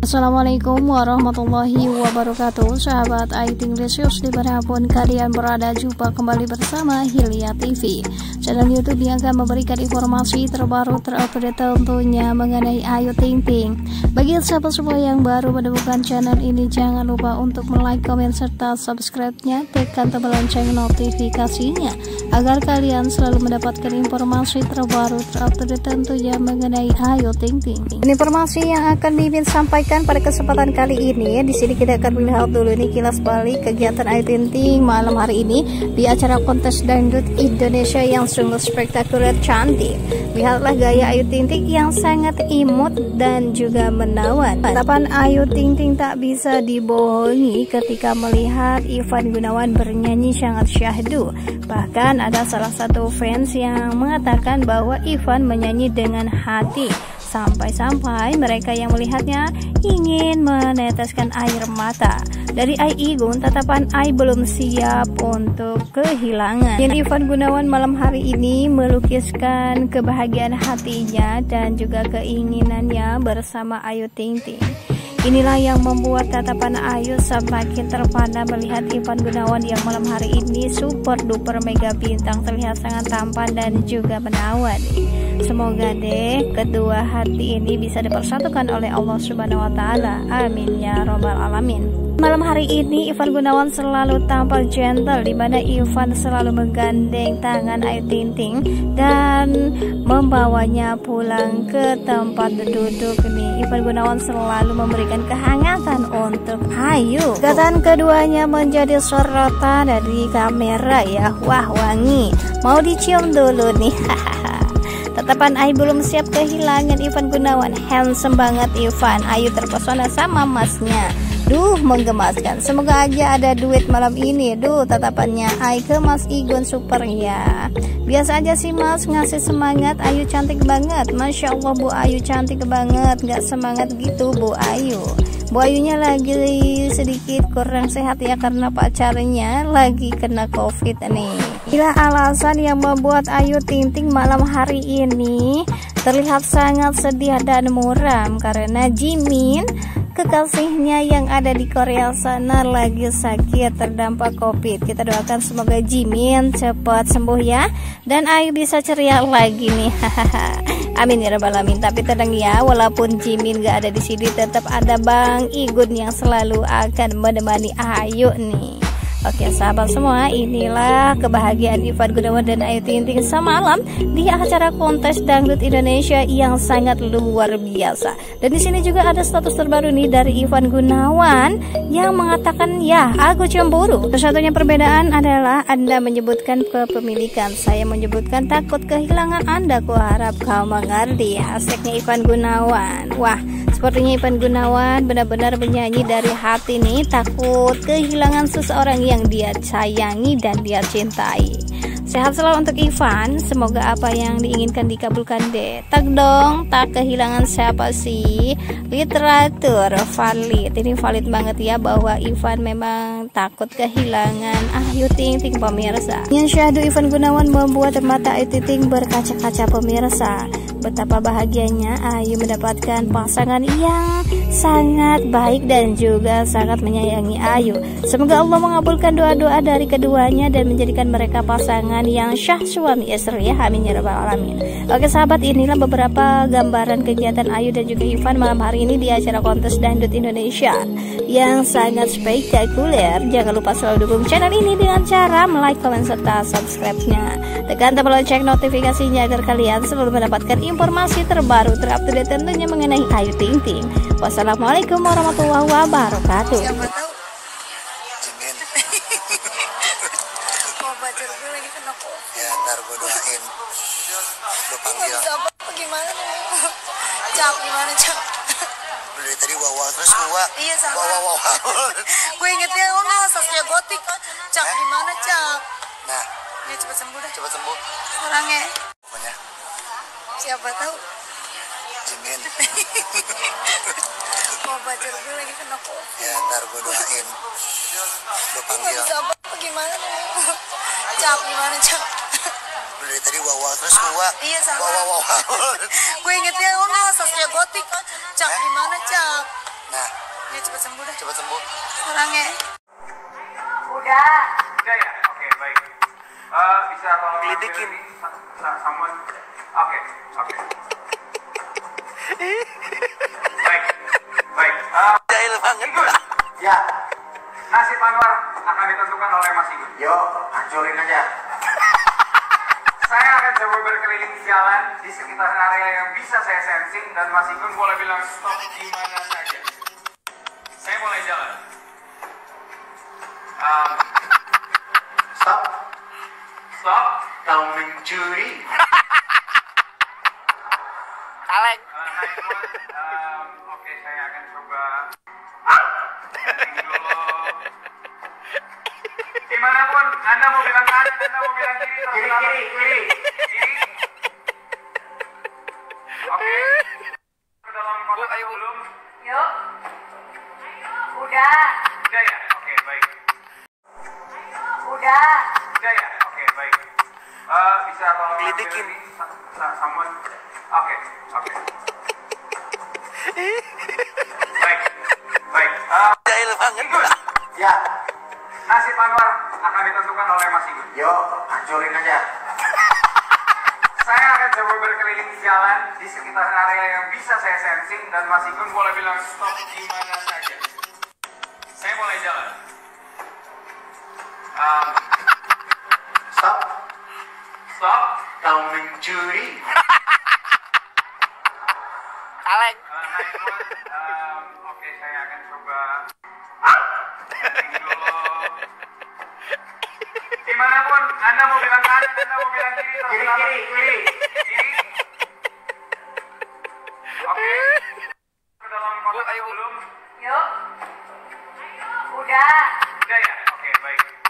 Assalamualaikum warahmatullahi wabarakatuh. Sahabat IT English dimanapun kalian berada, jumpa kembali bersama Hilya TV, channel YouTube yang akan memberikan informasi terbaru terupdate tentunya mengenai Ayu Ting Ting. Bagi sahabat semua yang baru menemukan channel ini, jangan lupa untuk like, komen, serta subscribe-nya, tekan tombol lonceng notifikasinya agar kalian selalu mendapatkan informasi terbaru terupdate tentunya mengenai Ayu Ting Ting. Informasi yang akan Mimin sampaikan pada kesempatan kali ini, di sini kita akan melihat dulu nih kilas balik kegiatan Ayu Ting Ting malam hari ini di acara kontes dangdut Indonesia yang sungguh spektakuler cantik. Lihatlah gaya Ayu Ting Ting yang sangat imut dan juga menawan. Tatapan Ayu Ting Ting tak bisa dibohongi ketika melihat Ivan Gunawan bernyanyi sangat syahdu. Bahkan ada salah satu fans yang mengatakan bahwa Ivan menyanyi dengan hati, sampai-sampai mereka yang melihatnya ingin meneteskan air mata. Dari Ai Igun, tatapan Ai belum siap untuk kehilangan. Dan Ivan Gunawan malam hari ini melukiskan kebahagiaan hatinya dan juga keinginannya bersama Ayu Ting Ting. Inilah yang membuat tatapan Ayu semakin terpana melihat Ivan Gunawan yang malam hari ini super duper mega bintang, terlihat sangat tampan dan juga menawan. Semoga deh kedua hati ini bisa dipersatukan oleh Allah Subhanahu wa Ta'ala. Amin ya robbal alamin. Malam hari ini Ivan Gunawan selalu tampil gentle, di mana Ivan selalu menggandeng tangan Ayu Ting Ting dan membawanya pulang ke tempat duduk nih. Ivan Gunawan selalu memberikan kehangatan untuk Ayu. Kegiatan keduanya menjadi sorotan dari kamera ya. Wah, wangi. Mau dicium dulu nih. Tatapan Ayu belum siap kehilangan Ivan Gunawan. Handsome banget Ivan. Ayu terpesona sama masnya. Duh, menggemaskan. Semoga aja ada duit malam ini. Duh, tatapannya Ayu ke Mas Igun super ya. Biasa aja sih Mas, ngasih semangat. Ayu cantik banget. Masya Allah Bu Ayu cantik banget. Gak semangat gitu Bu Ayu. Bu Ayunya lagi sedikit kurang sehat ya, karena pacarnya lagi kena COVID nih. Inilah alasan yang membuat Ayu Ting Ting malam hari ini terlihat sangat sedih dan muram, karena Jimin, kekasihnya yang ada di Korea sana, lagi sakit terdampak COVID. Kita doakan semoga Jimin cepat sembuh ya, dan Ayu bisa ceria lagi nih. Amin ya rabbal alamin. Tapi tenang ya, walaupun Jimin gak ada di sini, tetap ada Bang Igun yang selalu akan menemani Ayu nih. Oke sahabat semua, inilah kebahagiaan Ivan Gunawan dan Ayu Ting Ting semalam di acara kontes dangdut Indonesia yang sangat luar biasa. Dan di sini juga ada status terbaru nih dari Ivan Gunawan yang mengatakan, ya aku cemburu. Satu-satunya perbedaan adalah Anda menyebutkan kepemilikan, saya menyebutkan takut kehilangan Anda. Ku harap kau mengerti. Hashtagnya Ivan Gunawan. Wah, sepertinya Ivan Gunawan benar-benar menyanyi dari hati nih, takut kehilangan seseorang yang dia sayangi dan dia cintai. Sehat selalu untuk Ivan, semoga apa yang diinginkan dikabulkan deh. Tak dong, tak kehilangan siapa sih? Literatur valid, ini valid banget ya bahwa Ivan memang takut kehilangan Ayu Ting Ting pemirsa. Yang syahdu Ivan Gunawan membuat mata Ayu Ting Ting berkaca-kaca pemirsa. Betapa bahagianya Ayu mendapatkan pasangan yang sangat baik dan juga sangat menyayangi Ayu. Semoga Allah mengabulkan doa-doa dari keduanya dan menjadikan mereka pasangan yang syah suami istri ya. Amin ya rabbal alamin. Oke sahabat, inilah beberapa gambaran kegiatan Ayu dan juga Ivan malam hari ini di acara kontes dangdut Indonesia yang sangat spektakuler. Jangan lupa selalu dukung channel ini dengan cara like, komen, serta subscribe-nya. Tekan tombol lonceng notifikasinya agar kalian selalu mendapatkan informasi terbaru terupdate tentunya mengenai Ayu Ting Ting. Wassalamualaikum warahmatullahi wabarakatuh. Siapa tahu Jimin mau pacar gue lagi kena COVID. Ya ntar gue doain. Gue panggil. Bisa apa gimana nih? Cap gimana Cap? Dari tadi wawa terus gua. Iya sama. Wawa. Gue ingetnya Saskia Gotik. Cap gimana Cap? Nah, Dia cepat sembuh dah. cepat sembuh. Orangnya. Pokoknya Siapa tahu Jimin. mau pacar gue lagi kena COVID. Ya ntar gue doain. Gue panggil. Bisa apa gimana nih? Cap gimana Cap? Dari tadi wawa terus gua. Iya sama. Wawa. Gue ingetnya Saskia Gotik. Cap gimana Cap? Nah, Ya cepat sembuh dah. cepat sembuh. Orangnya. Udah. Udah ya? Oke, baik. Bisa tolong Gelidikin. ambil ini, someone. Oke. Baik. Jahil banget. Igun, Ya, nasib Anwar akan ditentukan oleh Mas Igun. yuk hancurin aja. Saya akan coba berkeliling jalan di sekitar area yang bisa saya sensing dan Mas Igun boleh bilang stop di mana saja. Saya mulai jalan. Stop. Stop. Kau mencuri. Kaleng. Oke, saya akan coba. Dulu. Dimanapun Anda mau bilang kanan, Anda mau bilang kiri, terserah. Kiri. Kiri. Oke. Ke dalam kotak Ayo. belum? Yuk. Udah. Udah ya? Oke, baik. Udah. Udah ya? Oke, baik. Bisa tolong ambil Gelidikin. ini, someone. Oke. Baik. Jahil banget. Igun, Ya, nasib Anwar akan ditentukan oleh Mas Igun. yuk hancurin aja. Saya akan coba berkeliling jalan di sekitar area yang bisa saya sensing dan Mas Igun boleh bilang stop di mana saja. Saya mulai jalan. Stop. Stop. Kau mencuri. Kaleng. Oke, saya akan coba. Dulu. Dimanapun Anda mau bilang kanan, Anda mau bilang kiri, terserah. Kiri. Kiri. Oke. Ke dalam kotak Ayo. belum? Yuk. Udah. Udah ya? Oke, baik.